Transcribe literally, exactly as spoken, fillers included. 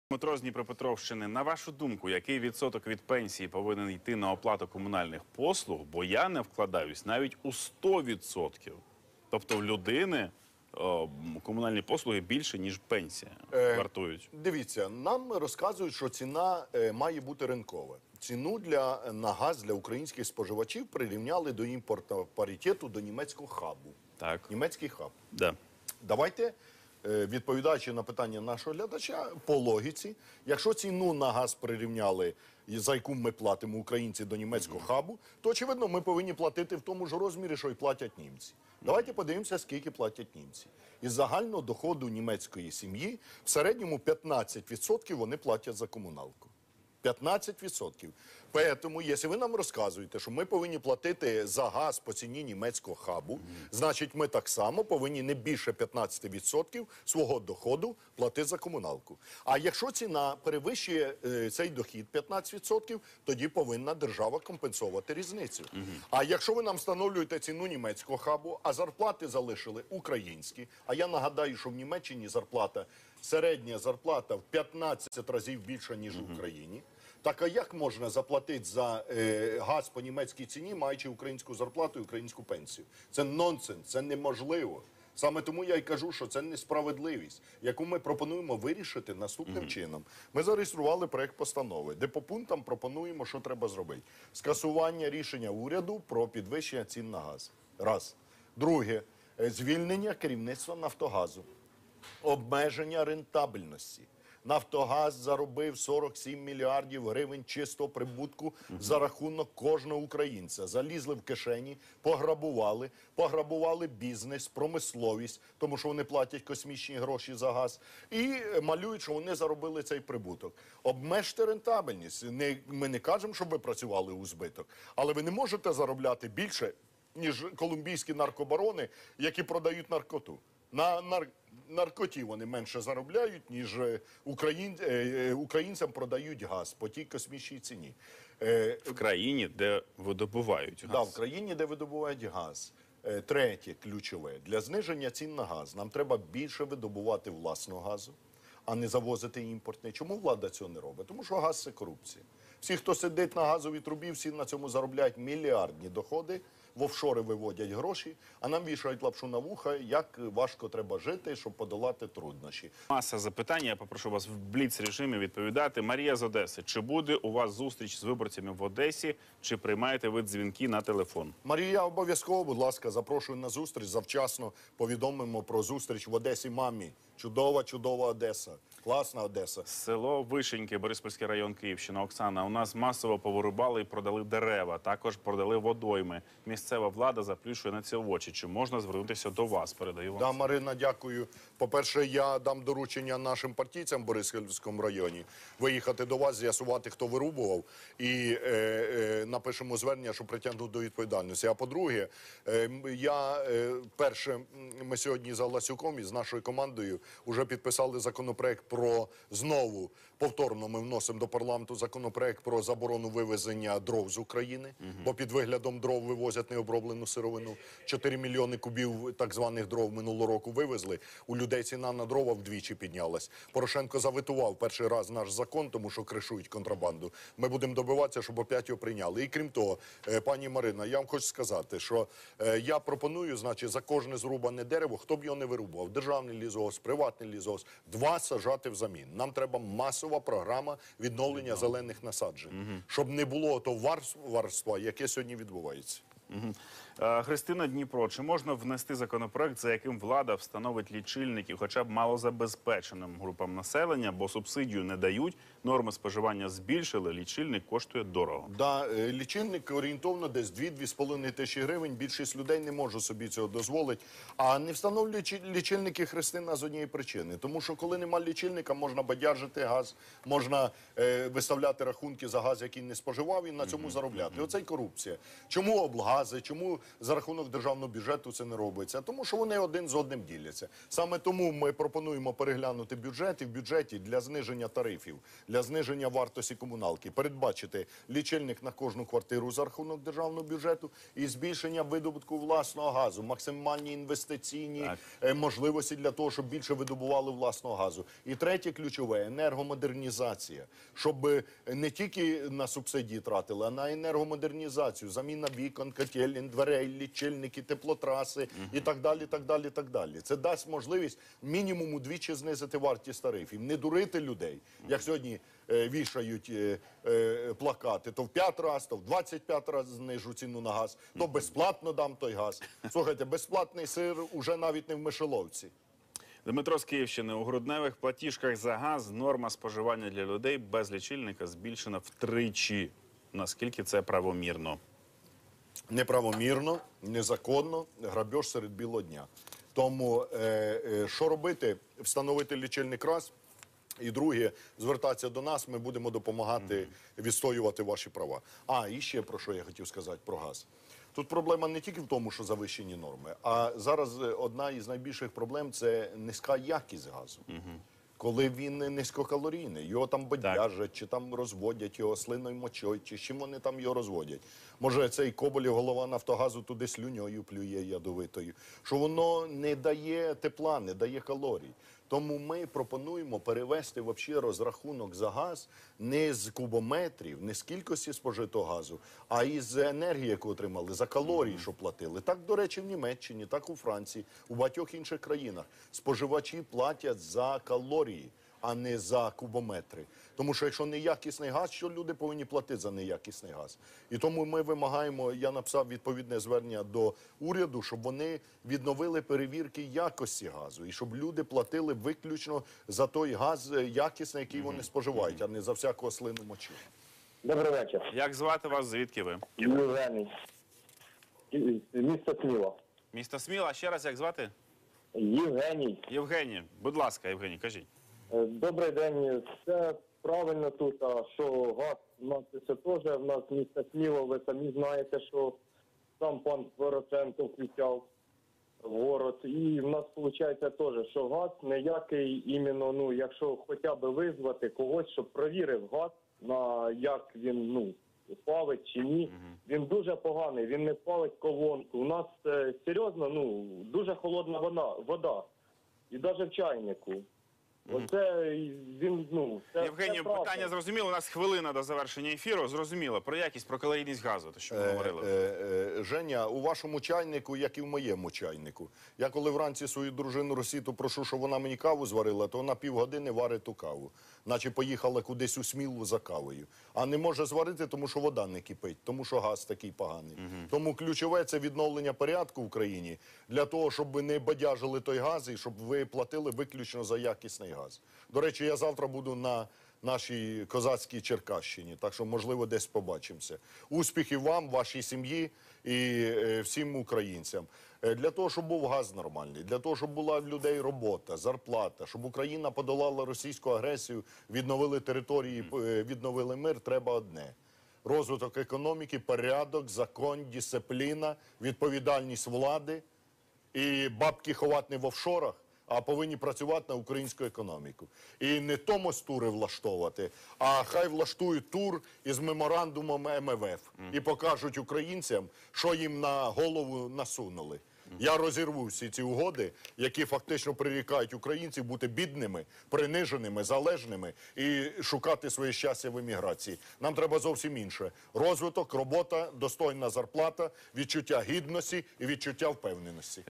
Дмитро з Дніпропетровщини, на вашу думку, який відсоток від пенсії повинен йти на оплату комунальних послуг? Бо я не вкладаюсь навіть у сто відсотків. Тобто в людини о, комунальні послуги більше, ніж пенсія е, вартують. Дивіться, нам розказують, що ціна е, має бути ринкова. Ціну для, на газ для українських споживачів прирівняли до імпортного паритету, до німецького хабу. Так. Німецький хаб. Да. Давайте, відповідаючи на питання нашого глядача, по логіці, якщо ціну на газ прирівняли, за яку ми платимо українці до німецького хабу, то, очевидно, ми повинні платити в тому ж розмірі, що й платять німці. Давайте подивимося, скільки платять німці. Із загального доходу німецької сім'ї в середньому п'ятнадцять відсотків вони платять за комуналку. п'ятнадцять відсотків. Тому, якщо ви нам розказуєте, що ми повинні платити за газ по ціні німецького хабу, mm. значить ми так само повинні не більше п'ятнадцять відсотків свого доходу платити за комуналку. А якщо ціна перевищує е, цей дохід п'ятнадцять відсотків, тоді повинна держава компенсувати різницю. Mm -hmm. А якщо ви нам встановлюєте ціну німецького хабу, а зарплати залишили українські, а я нагадаю, що в Німеччині зарплата, середня зарплата в п'ятнадцять разів більша, ніж в Україні. Так а як можна заплатити за е, газ по німецькій ціні, маючи українську зарплату і українську пенсію? Це нонсенс, це неможливо. Саме тому я й кажу, що це несправедливість, яку ми пропонуємо вирішити наступним mm-hmm. чином. Ми зареєстрували проект постанови, де по пунктам пропонуємо, що треба зробити. Скасування рішення уряду про підвищення цін на газ. Раз. Друге. Звільнення керівництва «Нафтогазу». Обмеження рентабельності. «Нафтогаз» заробив сорок сім мільярдів гривень чистого прибутку uh-huh. за рахунок кожного українця. Залізли в кишені, пограбували, пограбували бізнес, промисловість, тому що вони платять космічні гроші за газ, і малюють, що вони заробили цей прибуток. Обмежте рентабельність. Не, ми не кажемо, щоб ви працювали у збиток, але ви не можете заробляти більше, ніж колумбійські наркобарони, які продають наркоту. На нар... наркоті вони менше заробляють, ніж україн... українцям продають газ по тій космічній ціні. В країні, де видобувають газ. Так, да, в країні, де видобувають газ. Третє, ключове. Для зниження цін на газ нам треба більше видобувати власного газу, а не завозити імпортний. Чому влада цього не робить? Тому що газ – це корупція. Всі, хто сидить на газовій трубі, всі на цьому заробляють мільярдні доходи, в офшори виводять гроші, а нам вішають лапшу на вуха, як важко треба жити, щоб подолати труднощі. Маса запитань, я попрошу вас в бліц-режимі відповідати. Марія з Одеси, чи буде у вас зустріч з виборцями в Одесі, чи приймаєте ви дзвінки на телефон? Марія, обов'язково, будь ласка, запрошую на зустріч, завчасно повідомимо про зустріч в Одесі мамі. Чудова, чудова Одеса. Класна Одеса. Село Вишеньки, Бориспільський район, Київщина. Оксана, у нас масово повирубали і продали дерева, також продали водойми. Місцева влада заплющує на це очі. Чи можна звернутися до вас? Передаю вам. Да, Марина, дякую. По-перше, я дам доручення нашим партійцям в Бориспільському районі виїхати до вас, з'ясувати, хто вирубував, і е, е, напишемо звернення, що притягнуть до відповідальності. А по-друге, е, я е, перше, ми сьогодні з Галасюком і з нашою командою вже підписали законопроект про, знову, повторно ми вносимо до парламенту законопроект про заборону вивезення дров з України, угу. бо під виглядом дров вивозять необроблену сировину. чотири мільйони кубів так званих дров минулого року вивезли. У людей ціна на дрова вдвічі піднялась. Порошенко заветував перший раз наш закон, тому що кришують контрабанду. Ми будемо добиватися, щоб опять його прийняли. І крім того, пані Марина, я вам хочу сказати, що я пропоную, значить, за кожне зрубане дерево, хто б його не вирубував, державний лісгосп, приватний лісгосп, два сажати взамін. Нам треба масова програма відновлення зелених насаджень, угу. щоб не було того варварства, яке сьогодні відбувається. Угу. Христина, Дніпро, чи можна внести законопроект, за яким влада встановить лічильники хоча б малозабезпеченим групам населення, бо субсидію не дають, норми споживання збільшили, лічильник коштує дорого? Да, лічильник орієнтовно десь дві-дві з половиною тисячі гривень, більшість людей не може собі цього дозволити. А не встановлюють лічильники, Христина, з однієї причини. Тому що коли немає лічильника, можна бадяжити газ, можна е, виставляти рахунки за газ, який не споживав, і на цьому mm-hmm. заробляти. Mm-hmm. Оце й корупція. Чому облгази, чому за рахунок державного бюджету це не робиться? Тому що вони один з одним діляться. Саме тому ми пропонуємо переглянути бюджет і в бюджеті для зниження тарифів, для зниження вартості комуналки, передбачити лічильник на кожну квартиру за рахунок державного бюджету і збільшення видобутку власного газу, максимальні інвестиційні Так. е, можливості для того, щоб більше видобували власного газу. І третє ключове – енергомодернізація, щоб е, не тільки на субсидії тратили, а на енергомодернізацію, заміна вікон, котелень, дверей, лічильники, теплотраси і так далі, так далі, так далі. Це дасть можливість мінімум удвічі знизити вартість тарифів, не дурити людей, як сьогодні е, вішають е, е, плакати, то в п'ять раз, то в двадцять п'ять раз знижу ціну на газ, то безплатно дам той газ. Слухайте, безплатний сир уже навіть не в мишеловці. Дмитро з Київщини. У грудневих платіжках за газ норма споживання для людей без лічильника збільшена втричі. Наскільки це правомірно? Неправомірно, незаконно, грабеж серед білого дня. Тому е, е, що робити? Встановити лічильник раз. І друге, звертатися до нас, ми будемо допомагати відстоювати ваші права. А, і ще про що я хотів сказати про газ. Тут проблема не тільки в тому, що завищені норми, а зараз одна із найбільших проблем – це низька якість газу. Коли він низькокалорійний, його там бодяжать, чи там розводять його слиною мочою, чи з чим вони там його розводять. Може, цей Коболєв, голова Нафтогазу, туди слюньою плює ядовитою. Що воно не дає тепла, не дає калорій. Тому ми пропонуємо перевести вообще розрахунок за газ не з кубометрів, не з кількості спожитого газу, а із енергії, яку отримали, за калорії, що платили. Так, до речі, в Німеччині, так у Франції, у багатьох інших країнах. Споживачі платять за калорії, а не за кубометри. Тому що якщо неякісний газ, що люди повинні платити за неякісний газ? І тому ми вимагаємо, я написав відповідне звернення до уряду, щоб вони відновили перевірки якості газу. І щоб люди платили виключно за той газ якісний, який вони споживають, а не за всякого слину мочу. Добрий вечір. Як звати вас, звідки ви? Євгеній. Місто Сміло. Місто Сміла, ще раз як звати? Євгеній. Євгеній. Будь ласка, Євгеній, кажіть. Е, Добрий день. Все правильно тут, а що газ у нас це теж, в нас місто Сміло, ви самі знаєте, що сам пан Порошенко включав в город. І в нас виходить теж, що газ ніякий, іменно, ну, якщо хоча б визвати когось, щоб провірив газ, на як він, ну, палить чи ні. Він дуже поганий, він не палить колонку. У нас е, серйозно, ну, дуже холодна вода, вода. І навіть в чайнику. Оце він, ну, це, Євгенію, це правда. питання зрозуміло. У нас хвилина до завершення ефіру. Зрозуміло. Про якість, про калорійність газу, те, що ви говорили. Е, е, Женя, у вашому чайнику, як і в моєму чайнику. Я коли вранці свою дружину Росіту прошу, щоб вона мені каву зварила, то вона півгодини варить ту каву. Наче поїхала кудись у Смілу за кавою. А не може зварити, тому що вода не кипить, тому що газ такий поганий. Тому ключове – це відновлення порядку в Україні для того, щоб ви не бадяжили той газ і щоб ви платили виключно за якісний газ. До речі, я завтра буду на нашій козацькій Черкащині, так що, можливо, десь побачимося. Успіхів вам, вашій сім'ї і е, всім українцям. Е, для того, щоб був газ нормальний, для того, щоб була в людей робота, зарплата, щоб Україна подолала російську агресію, відновили території, е, відновили мир, треба одне. Розвиток економіки, порядок, закон, дисципліна, відповідальність влади і бабки ховати не в офшорах, а повинні працювати на українську економіку. І не Томос тури влаштовувати, а хай влаштують тур із меморандумом Ем Еф Еф і покажуть українцям, що їм на голову насунули. Я розірву всі ці угоди, які фактично прирікають українців бути бідними, приниженими, залежними і шукати своє щастя в еміграції. Нам треба зовсім інше. Розвиток, робота, достойна зарплата, відчуття гідності і відчуття впевненості.